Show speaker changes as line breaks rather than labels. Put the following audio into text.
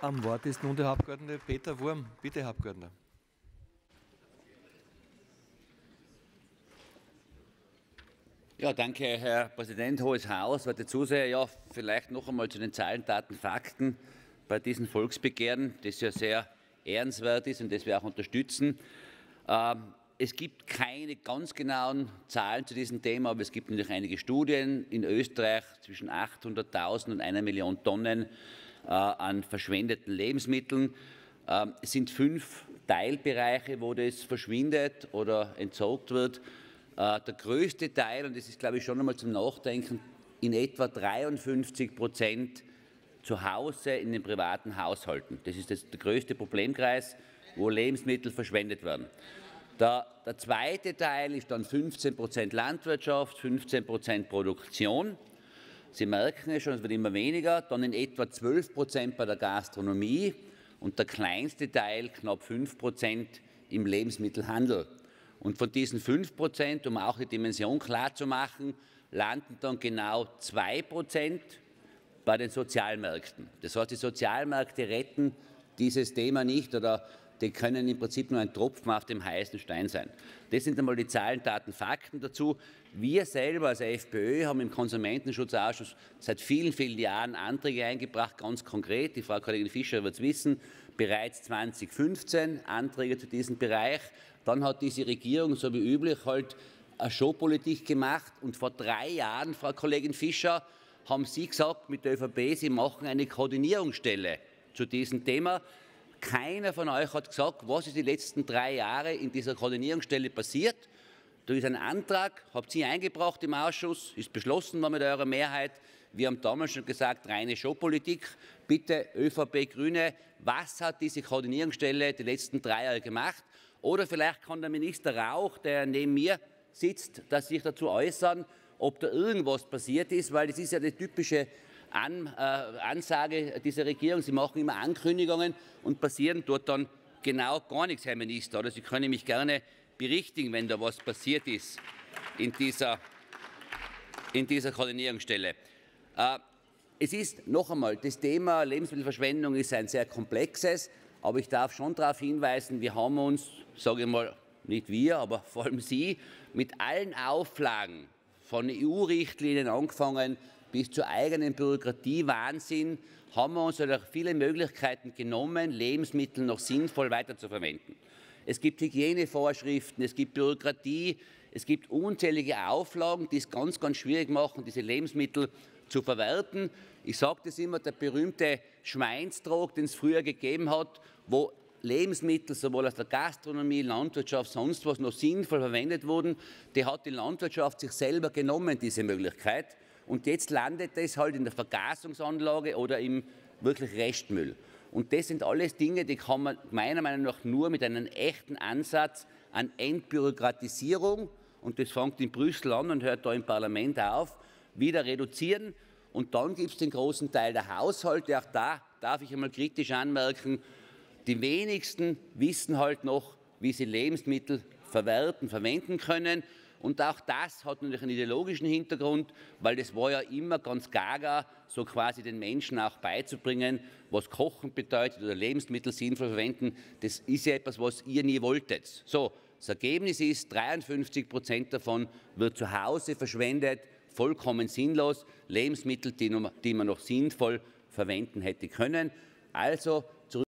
Am Wort ist nun der Herr Abgeordnete Peter Wurm. Bitte, Herr Abgeordneter.
Ja, danke, Herr Präsident, Hohes Haus, werte Zuseher. Ja, vielleicht noch einmal zu den Zahlen, Daten, Fakten bei diesem Volksbegehren, das ja sehr ehrenswert ist und das wir auch unterstützen. Es gibt keine ganz genauen Zahlen zu diesem Thema, aber es gibt natürlich einige Studien. In Österreich zwischen 800.000 und 1 Million Tonnen an verschwendeten Lebensmitteln. Es sind 5 Teilbereiche, wo das verschwindet oder entsorgt wird. Der größte Teil, und das ist, glaube ich, schon einmal zum Nachdenken, in etwa 53% zu Hause in den privaten Haushalten. Das ist der größte Problemkreis, wo Lebensmittel verschwendet werden. Der zweite Teil ist dann 15% Landwirtschaft, 15% Produktion. Sie merken es schon, es wird immer weniger. Dann in etwa 12% bei der Gastronomie und der kleinste Teil, knapp 5%, im Lebensmittelhandel. Und von diesen 5%, um auch die Dimension klar zu machen, landen dann genau 2% bei den Sozialmärkten. Das heißt, die Sozialmärkte retten dieses Thema nicht oder die können im Prinzip nur ein Tropfen auf dem heißen Stein sein. Das sind einmal die Zahlen, Daten, Fakten dazu. Wir selber als FPÖ haben im Konsumentenschutzausschuss seit vielen, vielen Jahren Anträge eingebracht, ganz konkret. Die Frau Kollegin Fischer wird es wissen, bereits 2015 Anträge zu diesem Bereich. Dann hat diese Regierung, so wie üblich, halt eine Showpolitik gemacht. Und vor 3 Jahren, Frau Kollegin Fischer, haben Sie gesagt mit der ÖVP, Sie machen eine Koordinierungsstelle zu diesem Thema. Keiner von euch hat gesagt, was ist die letzten 3 Jahre in dieser Koordinierungsstelle passiert. Da ist ein Antrag, habt Sie eingebracht im Ausschuss, ist beschlossen worden mit eurer Mehrheit. Wir haben damals schon gesagt, reine Showpolitik. Bitte, ÖVP, Grüne, was hat diese Koordinierungsstelle die letzten 3 Jahre gemacht? Oder vielleicht kann der Minister Rauch, der neben mir sitzt, dass sich dazu äußern, ob da irgendwas passiert ist, weil das ist ja die typische Ansage dieser Regierung. Sie machen immer Ankündigungen und passieren dort dann genau gar nichts, Herr Minister. Oder Sie können mich gerne berichtigen, wenn da was passiert ist in dieser Koordinierungsstelle. Es ist noch einmal, das Thema Lebensmittelverschwendung ist ein sehr komplexes, aber ich darf schon darauf hinweisen, wir haben uns, sage ich mal, nicht wir, aber vor allem Sie, mit allen Auflagen von EU-Richtlinien angefangen bis zur eigenen Bürokratiewahnsinn, haben wir uns viele Möglichkeiten genommen, Lebensmittel noch sinnvoll weiterzuverwenden. Es gibt Hygienevorschriften, es gibt Bürokratie, es gibt unzählige Auflagen, die es ganz, ganz schwierig machen, diese Lebensmittel zu verwerten. Ich sage das immer, der berühmte Schweinsdrog, den es früher gegeben hat, wo Lebensmittel sowohl aus der Gastronomie, Landwirtschaft, sonst was noch sinnvoll verwendet wurden, die hat die Landwirtschaft sich selber genommen, diese Möglichkeit. Und jetzt landet das halt in der Vergasungsanlage oder im wirklich Restmüll. Und das sind alles Dinge, die kann man meiner Meinung nach nur mit einem echten Ansatz an Entbürokratisierung, und das fängt in Brüssel an und hört da im Parlament auf, wieder reduzieren. Und dann gibt es den großen Teil der Haushalte. Auch da darf ich einmal kritisch anmerken, die wenigsten wissen halt noch, wie sie Lebensmittel verwerten, verwenden können. Und auch das hat natürlich einen ideologischen Hintergrund, weil das war ja immer ganz gaga, so quasi den Menschen auch beizubringen, was Kochen bedeutet oder Lebensmittel sinnvoll verwenden. Das ist ja etwas, was ihr nie wolltet. So, das Ergebnis ist, 53% davon wird zu Hause verschwendet, vollkommen sinnlos, Lebensmittel, die man noch sinnvoll verwenden hätte können. Also